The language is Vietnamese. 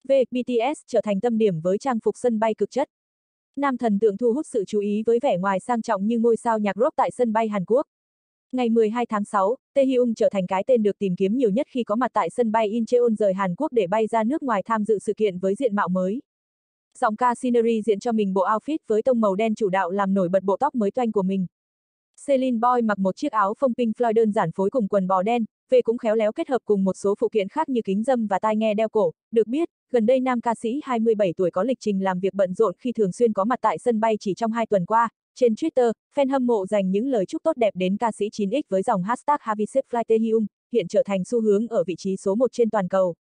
BTS trở thành tâm điểm với trang phục sân bay cực chất. Nam thần tượng thu hút sự chú ý với vẻ ngoài sang trọng như ngôi sao nhạc rock tại sân bay Hàn Quốc. Ngày 12 tháng 6, Taehyung trở thành cái tên được tìm kiếm nhiều nhất khi có mặt tại sân bay Incheon rời Hàn Quốc để bay ra nước ngoài tham dự sự kiện với diện mạo mới. Giọng ca Scenery diện cho mình bộ outfit với tông màu đen chủ đạo làm nổi bật bộ tóc mới toanh của mình. Celine Boy mặc một chiếc áo phông Pink Floyd đơn giản phối cùng quần bò đen, về cũng khéo léo kết hợp cùng một số phụ kiện khác như kính râm và tai nghe đeo cổ. Được biết, gần đây nam ca sĩ 27 tuổi có lịch trình làm việc bận rộn khi thường xuyên có mặt tại sân bay chỉ trong 2 tuần qua. Trên Twitter, fan hâm mộ dành những lời chúc tốt đẹp đến ca sĩ 9X với dòng hashtag Happy Safe Flight Taehyung, hiện trở thành xu hướng ở vị trí số 1 trên toàn cầu.